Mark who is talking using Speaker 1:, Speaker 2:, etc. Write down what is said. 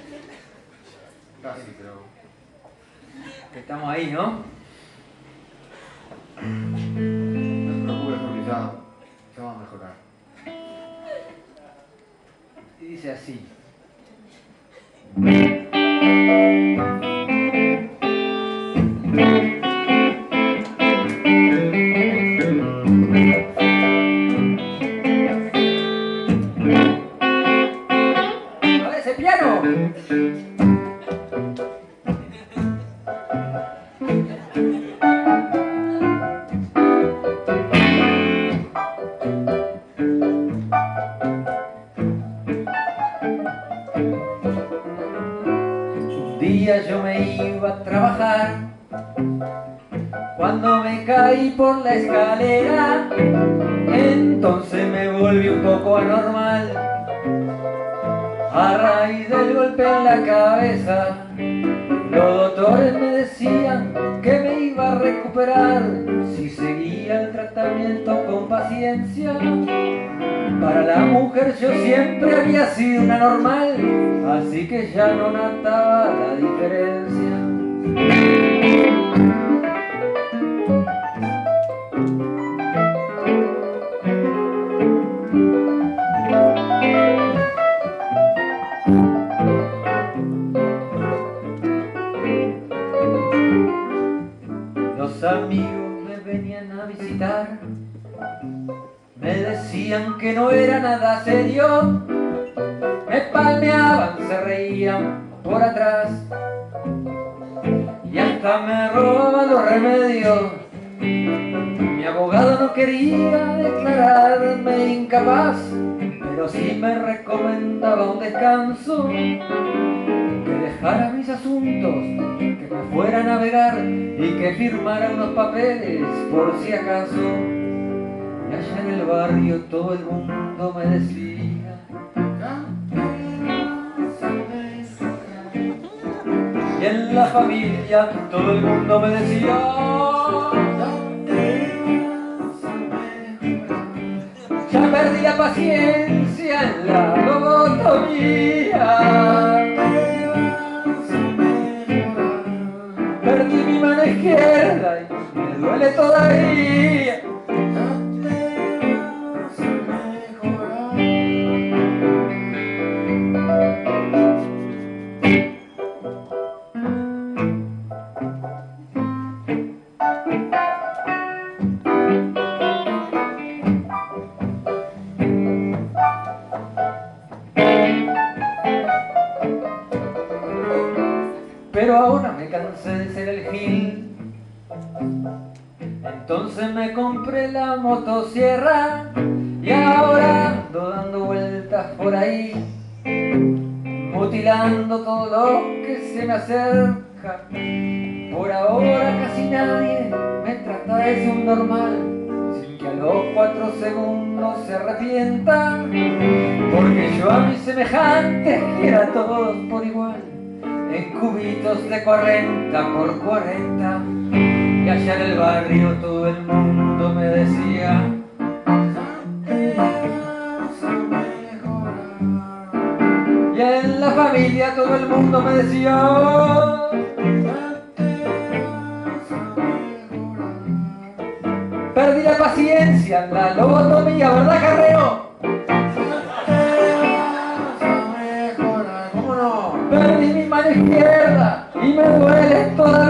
Speaker 1: Casi, pero...
Speaker 2: Estamos ahí, ¿no?
Speaker 1: No te preocupes porque ya va a mejorar.
Speaker 2: Y dice así. A ver ese piano. Yo me iba a trabajar cuando me caí por la escalera, entonces me volví un poco anormal a raíz del golpe en la cabeza. Los doctores me decían que me iba a recuperar si seguía el tratamiento con paciencia. Para la mujer yo siempre había sido una normal, así que ya no notaba la diferencia. Los amigos me venían a visitar, me decían que no era nada serio, me palmeaban, se reían por atrás y hasta me robaban los remedios. Mi abogado no quería declararme incapaz, pero sí me recomendaba un descanso, que dejara mis asuntos, que me fuera a navegar y que firmara unos papeles por si acaso. Y allá en el barrio todo el mundo me decía, y en la familia todo el mundo me decía, ya perdí la paciencia en la lobotomía, perdí mi mano izquierda y me duele todavía. Pero ahora me cansé de ser el gil, entonces me compré la motosierra y ahora ando dando vueltas por ahí, mutilando todo lo que se me acerca. Por ahora casi nadie me trata de subnormal, sin que a los 4 segundos se arrepienta, porque yo a mis semejantes quiero a todos por igual, en cubitos de 40 por 40. Y allá en el barrio todo el mundo me decía, y en la familia todo el mundo me decía, perdí la paciencia en la lobotomía, ¿verdad, Carrero? ¿Cómo no? Perdí mi mano izquierda y me duele toda